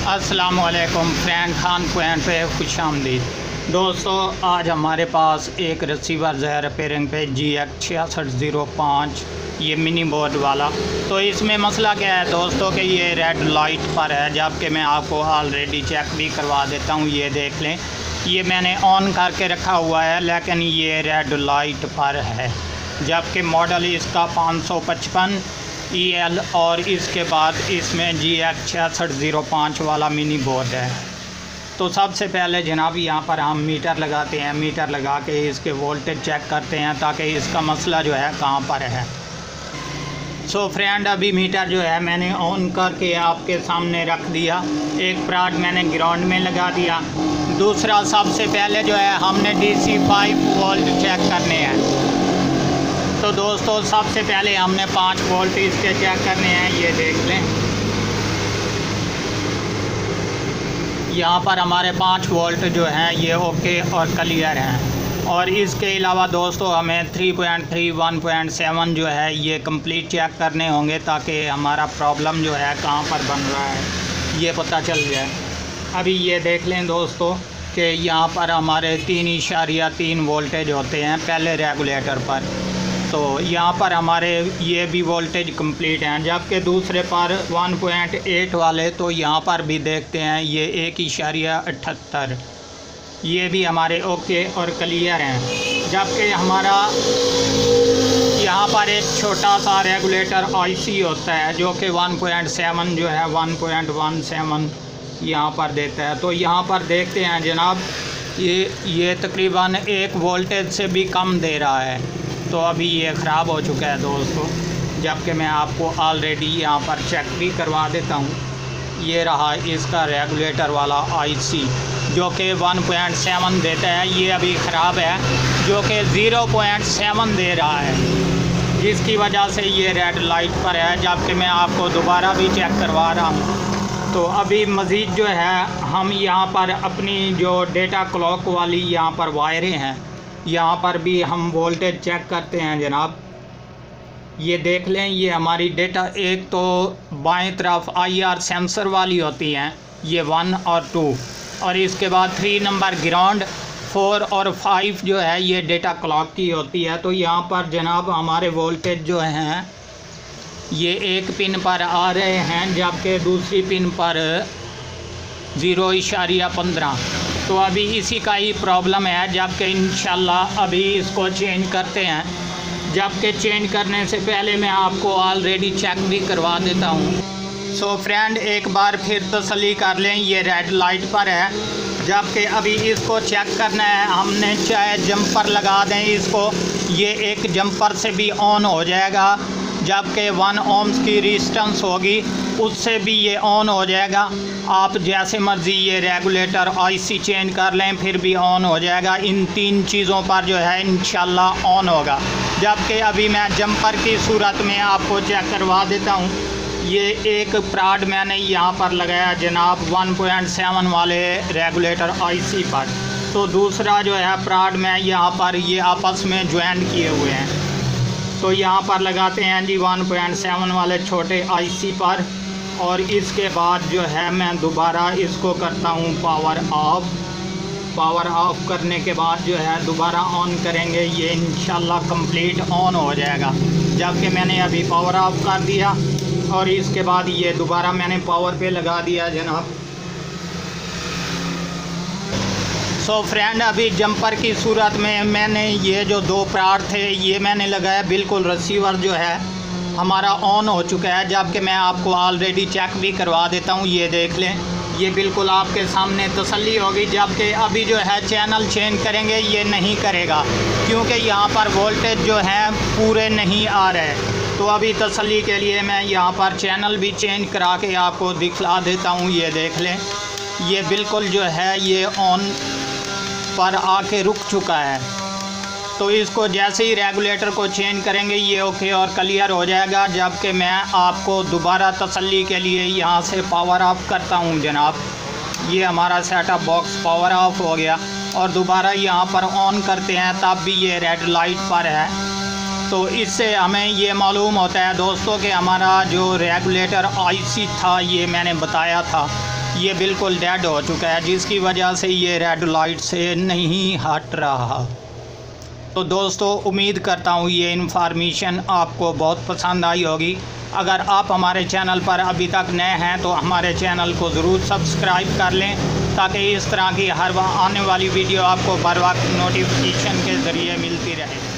अस्सलामुअलैकुम friend, Khan point पे खुश आमदीद। दोस्तों, आज हमारे पास एक रिसीवर है रिपेयरिंग पे GX6605, ये मिनी बोर्ड वाला। तो इसमें मसला क्या है दोस्तों कि ये रेड लाइट पर है, जबकि मैं आपको ऑलरेडी चेक भी करवा देता हूँ। ये देख लें, ये मैंने ऑन करके रखा हुआ है लेकिन ये रेड लाइट पर है, जबकि मॉडल इसका 555 EL और इसके बाद इसमें GX6605 वाला मिनी बोर्ड है। तो सबसे पहले जनाब यहाँ पर हम मीटर लगाते हैं। मीटर लगा के इसके वोल्टेज चेक करते हैं ताकि इसका मसला जो है कहाँ पर है। सो फ्रेंड, अभी मीटर जो है मैंने ऑन करके आपके सामने रख दिया। एक प्राट मैंने ग्राउंड में लगा दिया। दूसरा, सबसे पहले जो है हमने DC 5 वोल्ट चेक करने हैं। तो दोस्तों, सबसे पहले हमने 5 वोल्ट इसके चेक करने हैं। ये देख लें, यहाँ पर हमारे 5 वोल्ट जो हैं ये ओके और क्लियर हैं। और इसके अलावा दोस्तों हमें 3.3 1.7 जो है ये कंप्लीट चेक करने होंगे ताकि हमारा प्रॉब्लम जो है कहाँ पर बन रहा है ये पता चल जाए। अभी ये देख लें दोस्तों कि यहाँ पर हमारे 3.3 वोल्टेज होते हैं पहले रेगुलेटर पर। तो यहाँ पर हमारे ये भी वोल्टेज कंप्लीट हैं, जबकि दूसरे पर 1.8 वाले तो यहाँ पर भी देखते हैं ये 1.78 ये भी हमारे ओके और क्लियर हैं। जबकि हमारा यहाँ पर एक छोटा सा रेगुलेटर IC होता है जो कि 1.7 जो है 1.17 यहाँ पर देता है। तो यहाँ पर देखते हैं जनाब, ये तकरीबन 1 वोल्टेज से भी कम दे रहा है। तो अभी ये ख़राब हो चुका है दोस्तों, जबकि मैं आपको ऑलरेडी यहाँ पर चेक भी करवा देता हूँ। ये रहा इसका रेगुलेटर वाला IC जो कि 1.7 देता है। ये अभी ख़राब है जो कि 0.7 दे रहा है, जिसकी वजह से ये रेड लाइट पर है, जबकि मैं आपको दोबारा भी चेक करवा रहा हूँ। तो अभी मज़ीद जो है हम यहाँ पर अपनी जो डेटा क्लॉक वाली यहाँ पर वायरें हैं, यहाँ पर भी हम वोल्टेज चेक करते हैं जनाब। ये देख लें, ये हमारी डेटा एक तो बाएं तरफ IR सेंसर वाली होती हैं, ये 1 और 2, और इसके बाद 3 नंबर ग्राउंड, 4 और 5 जो है ये डेटा क्लॉक की होती है। तो यहाँ पर जनाब हमारे वोल्टेज जो हैं ये एक पिन पर आ रहे हैं, जबकि दूसरी पिन पर 0.15। तो अभी इसी का ही प्रॉब्लम है, जबकि इंशाल्लाह अभी इसको चेंज करते हैं। जबकि चेंज करने से पहले मैं आपको ऑलरेडी चेक भी करवा देता हूँ। सो फ्रेंड, एक बार फिर तसल्ली कर लें, ये रेड लाइट पर है, जबकि अभी इसको चेक करना है हमने। चाहे जंपर लगा दें इसको, ये एक जंपर से भी ऑन हो जाएगा, जबकि 1 ohms की रेजिस्टेंस होगी उससे भी ये ऑन हो जाएगा। आप जैसे मर्ज़ी ये रेगुलेटर IC चेंज कर लें फिर भी ऑन हो जाएगा। इन 3 चीज़ों पर जो है इंशाल्लाह ऑन होगा। जबकि अभी मैं जंपर की सूरत में आपको चेक करवा देता हूँ। ये एक प्राड मैंने यहाँ पर लगाया जनाब 1.7 वाले रेगुलेटर IC पर। तो दूसरा जो है प्राड मैं यहाँ पर ये आपस में ज्वाइन किए हुए हैं। तो यहाँ पर लगाते हैं जी 1.7 वाले छोटे IC पर, और इसके बाद जो है मैं दोबारा इसको करता हूँ पावर ऑफ। पावर ऑफ करने के बाद जो है दोबारा ऑन करेंगे, ये इंशाल्लाह कंप्लीट ऑन हो जाएगा। जबकि मैंने अभी पावर ऑफ कर दिया और इसके बाद ये दोबारा मैंने पावर पे लगा दिया जनाब। सो फ्रेंड, अभी जंपर की सूरत में मैंने ये जो 2 प्राड थे ये मैंने लगाया, बिल्कुल रिसीवर जो है हमारा ऑन हो चुका है। जबकि मैं आपको ऑलरेडी चेक भी करवा देता हूँ। ये देख लें, ये बिल्कुल आपके सामने तसल्ली होगी। जबकि अभी जो है चैनल चेंज करेंगे ये नहीं करेगा, क्योंकि यहाँ पर वोल्टेज जो है पूरे नहीं आ रहे। तो अभी तसल्ली के लिए मैं यहाँ पर चैनल भी चेंज करा के आपको दिखला देता हूँ। ये देख लें, ये बिल्कुल जो है ये ऑन पर आके रुक चुका है। तो इसको जैसे ही रेगुलेटर को चेंज करेंगे ये ओके और क्लियर हो जाएगा। जबकि मैं आपको दोबारा तसल्ली के लिए यहाँ से पावर ऑफ करता हूँ जनाब। ये हमारा सेटअप बॉक्स पावर ऑफ हो गया और दोबारा यहाँ पर ऑन करते हैं, तब भी ये रेड लाइट पर है। तो इससे हमें ये मालूम होता है दोस्तों कि हमारा जो रेगुलेटर IC था ये मैंने बताया था ये बिल्कुल डेड हो चुका है, जिसकी वजह से ये रेड लाइट से नहीं हट रहा। तो दोस्तों उम्मीद करता हूँ ये इन्फॉर्मेशन आपको बहुत पसंद आई होगी। अगर आप हमारे चैनल पर अभी तक नए हैं तो हमारे चैनल को ज़रूर सब्सक्राइब कर लें, ताकि इस तरह की हर आने वाली वीडियो आपको बर वक्त नोटिफिकेशन के ज़रिए मिलती रहे।